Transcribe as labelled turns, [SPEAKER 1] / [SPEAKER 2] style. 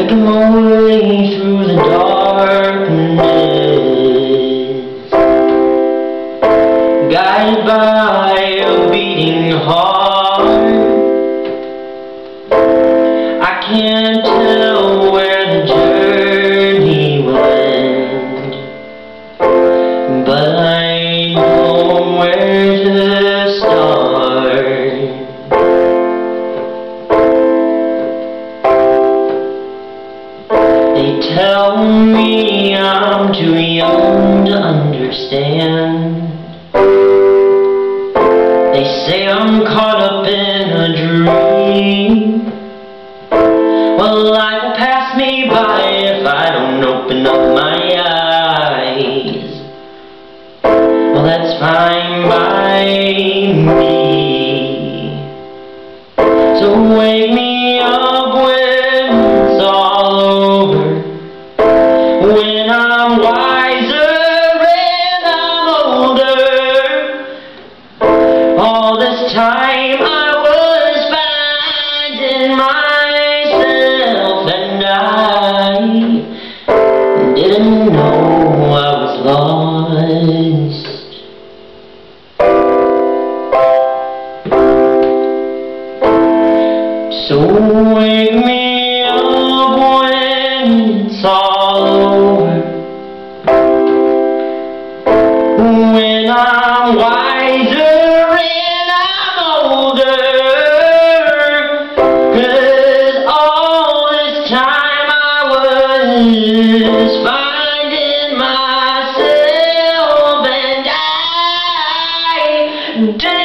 [SPEAKER 1] making my way through the darkness, guided by a beating heart. I can't tell where the journey will end, but I know where to start. They tell me I'm too young to understand. They say I'm caught up in a dream. Well, life will pass me by if I don't open up my eyes. Well, that's fine by me. So wake me up when it's all over, when I'm wiser and I'm older. All this time I was finding myself, and I didn't know I was lost. So wake me up when it's all over, when I'm wiser and I'm older. 'Cause all this time I was finding myself, and I didn't